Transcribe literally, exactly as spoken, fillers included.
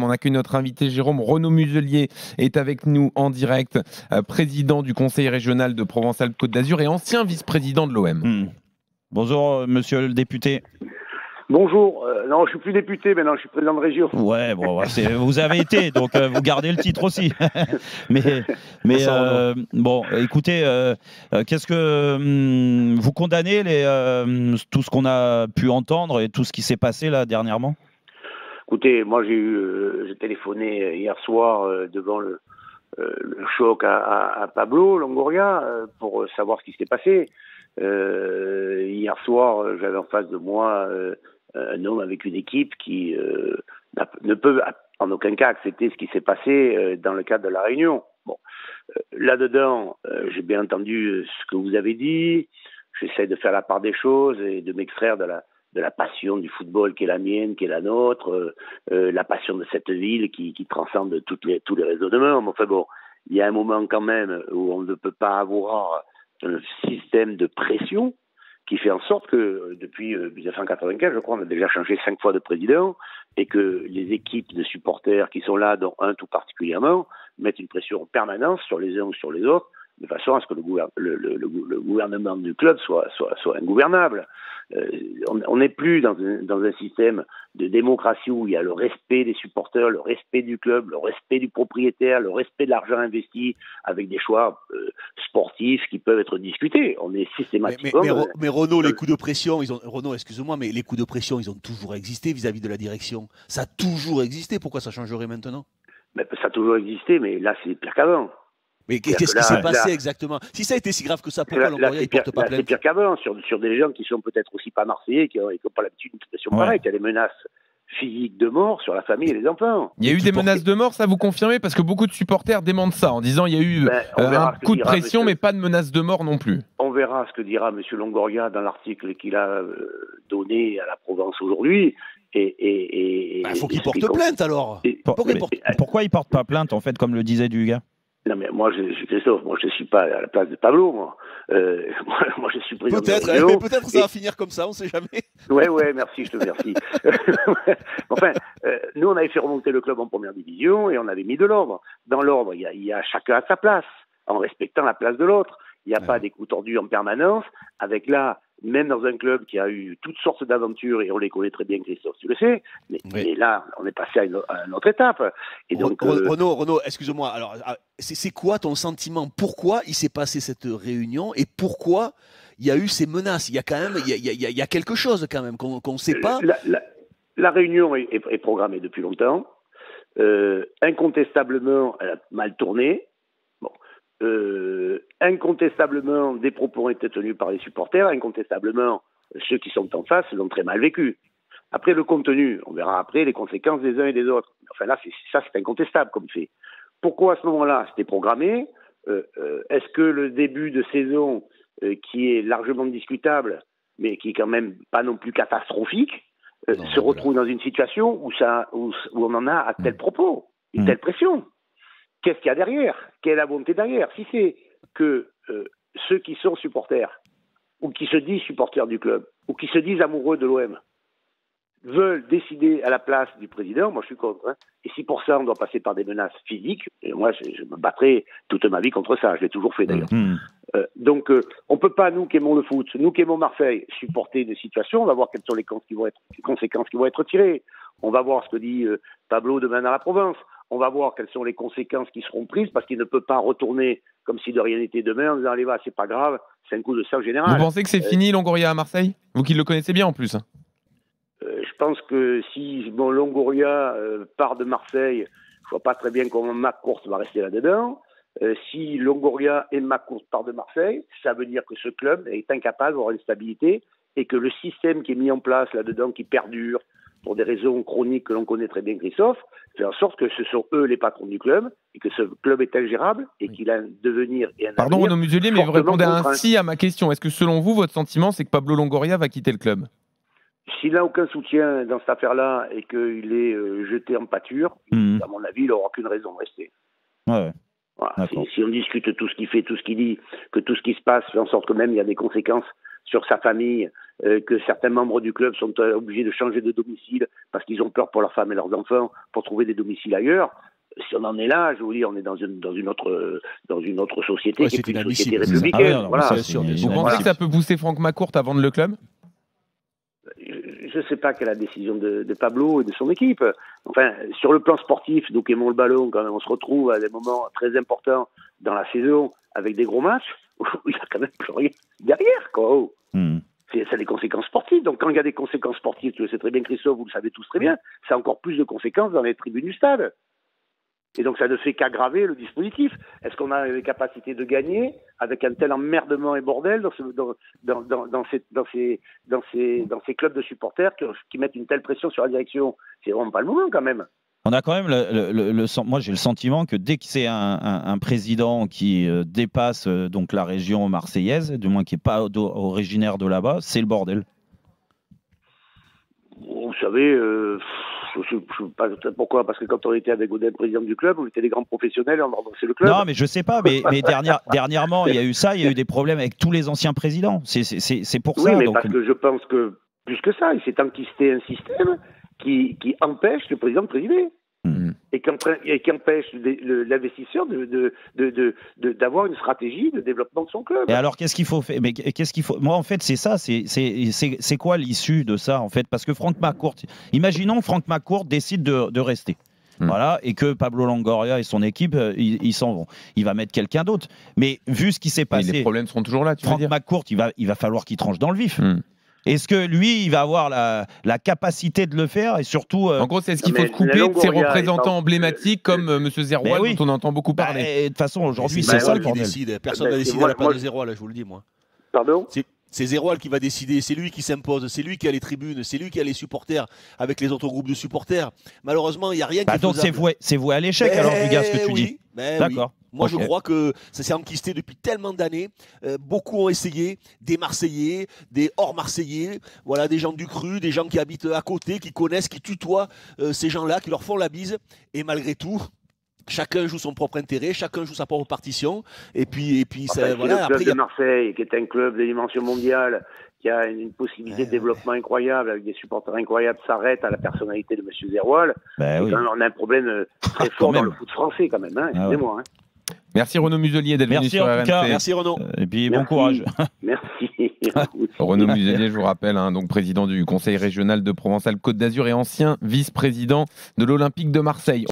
On accueille notre invité Jérôme. Renaud Muselier est avec nous en direct, euh, président du conseil régional de Provence-Alpes-Côte d'Azur et ancien vice-président de l'O M. Mmh. Bonjour, monsieur le député. Bonjour, euh, non, je suis plus député maintenant, je suis président de région. Ouais, bon, c'est, vous avez été, donc euh, vous gardez le titre aussi. mais, mais euh, bon, écoutez, euh, euh, qu'est-ce que hum, vous condamnez les, euh, tout ce qu'on a pu entendre et tout ce qui s'est passé là dernièrement? Écoutez, moi j'ai eu, euh, j'ai téléphoné hier soir euh, devant le, euh, le choc à, à, à Pablo Longoria euh, pour savoir ce qui s'était passé. Euh, hier soir, j'avais en face de moi euh, un homme avec une équipe qui euh, ne peut en aucun cas accepter ce qui s'est passé euh, dans le cadre de la réunion. Bon, euh, là-dedans, euh, j'ai bien entendu ce que vous avez dit. J'essaie de faire la part des choses et de m'extraire de la de la passion du football qui est la mienne, qui est la nôtre, euh, euh, la passion de cette ville qui, qui transcende toutes les, tous les raisonnements. Mais enfin bon, il y a un moment quand même où on ne peut pas avoir un système de pression qui fait en sorte que depuis mille neuf cent quatre-vingt-quinze, je crois, on a déjà changé cinq fois de président et que les équipes de supporters qui sont là, dont un tout particulièrement, mettent une pression en permanence sur les uns ou sur les autres, de façon à ce que le, gouver- le, le, le, le gouvernement du club soit, soit, soit ingouvernable. Euh, on n'est plus dans un, dans un système de démocratie où il y a le respect des supporters, le respect du club, le respect du propriétaire, le respect de l'argent investi, avec des choix euh, sportifs qui peuvent être discutés. On est systématiquement... Mais, mais, mais, mais Renaud, les coups de pression, ils ont, Renaud, excuse-moi, mais les coups de pression, ils ont toujours existé vis-à-vis de la direction. Ça a toujours existé. Pourquoi ça changerait maintenant? Mais ça a toujours existé, mais là, c'est pire qu'avant. Mais qu'est-ce qui s'est passé exactement? Si ça a été si grave que ça, pourquoi Longoria ne porte pas plainte? C'est pire qu'avant, sur, sur des gens qui sont peut-être aussi pas marseillais, qui n'ont pas l'habitude d'une situation ouais. pareille. Il y a des menaces physiques de mort sur la famille et les enfants. Il y a eu des portent... menaces de mort, ça vous confirmez? Parce que beaucoup de supporters demandent ça, en disant il y a eu ben, euh, un coup de pression, monsieur... mais pas de menaces de mort non plus. On verra ce que dira M. Longoria dans l'article qu'il a euh, donné à la Provence aujourd'hui. Il et, et, et, bah, faut qu'il porte plainte alors. Et, Pour, pourquoi, mais, il porte... pourquoi il porte pas plainte, en fait, comme le disait Dugas? Non mais moi, je, je, Christophe, moi je suis pas à la place de Pablo, moi. Euh, moi, moi je suis président peut-être, de la région. Peut-être que ça et... va finir comme ça, on sait jamais. Ouais, ouais, merci, je te remercie. enfin, euh, nous on avait fait remonter le club en première division et on avait mis de l'ordre. Dans l'ordre, il y a, il y a chacun à sa place, en respectant la place de l'autre. Il n'y a ouais. pas des coups tordus en permanence, avec là, même dans un club qui a eu toutes sortes d'aventures, et on les connaît très bien, Christophe, tu le sais, mais, oui. mais là, on est passé à une, à une autre étape. Et donc, Renaud, euh... Renaud, Renaud excuse-moi, alors, c'est quoi ton sentiment? Pourquoi il s'est passé cette réunion et pourquoi il y a eu ces menaces? Il y a quand même, il y a, il y a, il y a quelque chose quand même qu'on qu'on ne sait pas. La, la, la réunion est, est, est programmée depuis longtemps. Euh, incontestablement, elle a mal tourné. Bon. Euh, incontestablement, des propos ont été tenus par les supporters. Incontestablement, ceux qui sont en face l'ont très mal vécu. Après, le contenu, on verra après les conséquences des uns et des autres. Enfin là, c'est, ça, c'est incontestable comme fait. Pourquoi à ce moment-là, c'était programmé? euh, euh, Est-ce que le début de saison, euh, qui est largement discutable, mais qui est quand même pas non plus catastrophique, euh, non, se retrouve voilà. dans une situation où, ça, où, où on en a à tel propos, une mmh. telle pression? Qu'est-ce qu'il y a derrière? Quelle est la volonté derrière? Si c'est que euh, ceux qui sont supporters, ou qui se disent supporters du club, ou qui se disent amoureux de l'O M, veulent décider à la place du président, moi je suis contre. Hein. Et si pour ça on doit passer par des menaces physiques, et moi je, je me battrai toute ma vie contre ça, je l'ai toujours fait d'ailleurs. Mmh. Euh, donc euh, on ne peut pas, nous qui aimons le foot, nous qui aimons Marseille, supporter des situations, on va voir quelles sont les, qui vont être, les conséquences qui vont être tirées. On va voir ce que dit euh, Pablo demain dans la Provence. On va voir quelles sont les conséquences qui seront prises parce qu'il ne peut pas retourner comme si de rien n'était demain en disant allez va, c'est pas grave, c'est un coup de sang général. Vous pensez que c'est euh, fini Longoria à Marseille? Vous qui le connaissez bien en plus. euh, Je pense que si bon, Longoria euh, part de Marseille, je vois pas très bien comment McCourt va rester là-dedans. Euh, si Longoria et McCourt partent de Marseille, ça veut dire que ce club est incapable d'avoir une stabilité et que le système qui est mis en place là-dedans, qui perdure, pour des raisons chroniques que l'on connaît très bien, Christophe, fait en sorte que ce sont eux les patrons du club et que ce club est ingérable et qu'il a un devenir et un Pardon Renaud Muselier, mais vous répondez ainsi à ma question. Est-ce que selon vous, votre sentiment, c'est que Pablo Longoria va quitter le club? S'il n'a aucun soutien dans cette affaire-là et qu'il est euh, jeté en pâture, mmh. à mon avis, il n'aura aucune raison de rester. Ouais, ouais. Voilà. Si, si on discute tout ce qu'il fait, tout ce qu'il dit, que tout ce qui se passe fait en sorte que même il y a des conséquences sur sa famille euh, que certains membres du club sont euh, obligés de changer de domicile parce qu'ils ont peur pour leurs femmes et leurs enfants pour trouver des domiciles ailleurs. Si on en est là, je vous dis, on est dans une, dans une, autre, dans une autre société Ouais, qui est une société inadmissible. républicaine. Ah ouais, non, voilà. ça, Bien sûr, bien Vous sûr. pensez Voilà. que ça peut pousser Franck McCourt à vendre le club? Je ne sais pas quelle est la décision de, de Pablo et de son équipe. Enfin, sur le plan sportif, nous qui aimons le ballon, quand même, on se retrouve à des moments très importants dans la saison avec des gros matchs où il n'y a quand même plus rien derrière, quoi. Hmm. C'est, ça a des conséquences sportives. Donc, quand il y a des conséquences sportives, tu le sais très bien, Christophe, vous le savez tous très bien, ça a encore plus de conséquences dans les tribunes du stade. Et donc, ça ne fait qu'aggraver le dispositif. Est-ce qu'on a les capacités de gagner avec un tel emmerdement et bordel dans, ce, dans, dans, dans, dans, ces, dans, ces, dans, ces, dans ces clubs de supporters qui, qui mettent une telle pression sur la direction? C'est vraiment pas le moment, quand même. On a quand même le, le, le, le moi j'ai le sentiment que dès que c'est un, un, un président qui euh, dépasse euh, donc la région marseillaise, du moins qui n'est pas originaire de là-bas, c'est le bordel. Vous savez, euh, je, je, je, pas, pourquoi? Parce que quand on était avec Godin, président du club, on était des grands professionnels, on c'est le club. Non, mais je sais pas, mais, mais dernière, dernièrement, il y a eu ça, il y a eu des problèmes avec tous les anciens présidents. C'est, c'est, c'est pour oui, ça. Oui, mais donc... parce que je pense que, plus que ça, il s'est enquisté un système qui, qui empêche le président de présider. Mmh. Et, qui, et qui empêche l'investisseur de, de, de, de, de, d'avoir une stratégie de développement de son club. Et alors, qu'est-ce qu'il faut faire? Mais qu'est-ce qu'il faut? Moi, en fait, c'est ça. C'est, c'est, c'est, c'est quoi l'issue de ça, en fait? Parce que Franck McCourt, imaginons que Franck McCourt décide de, de rester. Mmh. Voilà, et que Pablo Longoria et son équipe, ils, ils s'en vont. Il va mettre quelqu'un d'autre. Mais vu ce qui s'est passé, les problèmes seront toujours là. Tu Franck veux dire McCourt, il va, il va falloir qu'il tranche dans le vif. Mmh. Est-ce que lui, il va avoir la, la capacité de le faire et surtout. Euh... En gros, c'est ce qu'il faut se couper de ses représentants emblématiques comme euh, M. Zeroual, oui. dont on entend beaucoup parler. Bah, de toute façon, aujourd'hui, c'est c'est ça le qui bordel. décide. Personne ne bah, va décider moi, à la place moi, de Zeroual, je vous le dis, moi. Pardon? C'est, c'est Zeroual qui va décider, c'est lui qui s'impose, c'est lui qui a les tribunes, c'est lui qui a les supporters avec les autres groupes de supporters. Malheureusement, il n'y a rien qui bah, est donc c'est voué, c'est voué à l'échec, mais alors, Vigas, ce que tu oui, dis. D'accord. Oui. Moi, okay. je crois que ça s'est enquisté depuis tellement d'années. Euh, beaucoup ont essayé, des Marseillais, des hors-Marseillais, voilà, des gens du cru, des gens qui habitent à côté, qui connaissent, qui tutoient euh, ces gens-là, qui leur font la bise. Et malgré tout, chacun joue son propre intérêt, chacun joue sa propre partition. Et puis, et puis, enfin, ça, c'est voilà. Le club après, de a... Marseille, qui est un club de dimension mondiale, qui a une possibilité ouais, de développement ouais. incroyable, avec des supporters incroyables, s'arrête à la personnalité de M. Zeroual. Ben oui. On a un problème très fort dans le foot français, quand même. Hein, ah excusez-moi. Ouais. Hein. Merci Renaud Muselier d'être venu sur R M C. Merci Renaud. Et puis Merci. bon courage. Merci. Renaud Muselier, je vous rappelle, hein, donc président du Conseil régional de Provence-Alpes-Côte d'Azur et ancien vice-président de l'Olympique de Marseille.